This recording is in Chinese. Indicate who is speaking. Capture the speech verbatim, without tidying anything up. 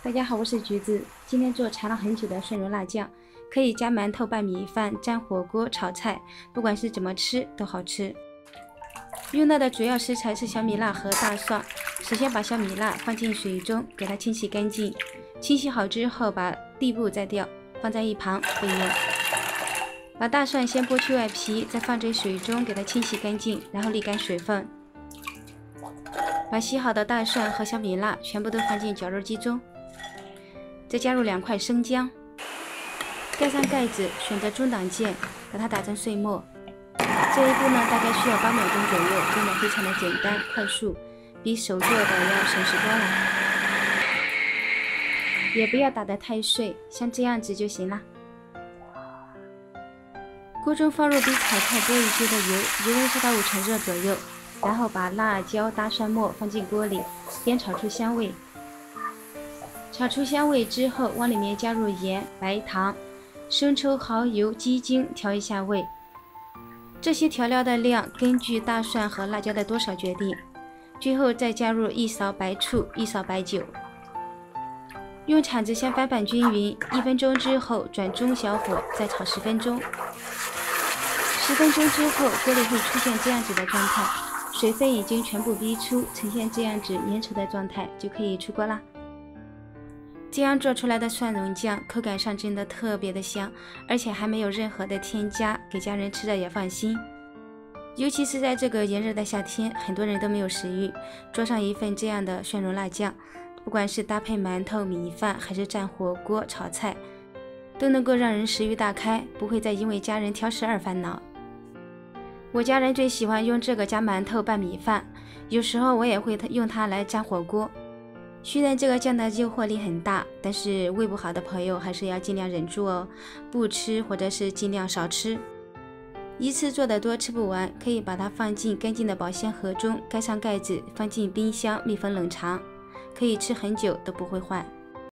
Speaker 1: 大家好，我是橘子。今天做馋了很久的蒜蓉辣酱，可以加馒头、拌米饭、蘸火锅、炒菜，不管是怎么吃都好吃。用到的主要食材是小米辣和大蒜。首先把小米辣放进水中，给它清洗干净。清洗好之后，把地部摘掉，放在一旁备用。把大蒜先剥去外皮，再放在水中给它清洗干净，然后沥干水分。把洗好的大蒜和小米辣全部都放进绞肉机中。再加入两块生姜，盖上盖子，选择中档键，把它打成碎末。这一步呢，大概需要八秒钟左右，用的非常的简单快速，比手做的要省事多了。也不要打得太碎，像这样子就行了。锅中放入比炒菜多一些的油，油温是到五成热左右，然后把辣椒、大蒜末放进锅里，煸炒出香味。炒出香味之后，往里面加入盐、白糖、生抽、蚝油、鸡精，调一下味。这些调料的量根据大蒜和辣椒的多少决定。最后再加入一勺白醋、一勺白酒。用铲子先翻拌均匀，一分钟之后转中小火，再炒十分钟。十分钟之后，锅里会出现这样子的状态，水分已经全部逼出，呈现这样子粘稠的状态，就可以出锅啦。这样做出来的蒜蓉酱口感上真的特别的香，而且还没有任何的添加，给家人吃着也放心。尤其是在这个炎热的夏天，很多人都没有食欲，做上一份这样的蒜蓉辣酱，不管是搭配馒头、米饭，还是蘸火锅、炒菜，都能够让人食欲大开，不会再因为家人挑食而烦恼。我家人最喜欢用这个加馒头拌米饭，有时候我也会用它来蘸火锅。虽然这个酱的诱惑力很大，但是胃不好的朋友还是要尽量忍住哦，不吃或者是尽量少吃。一次做的多吃不完，可以把它放进干净的保鲜盒中，盖上盖子，放进冰箱密封冷藏，可以吃很久都不会坏。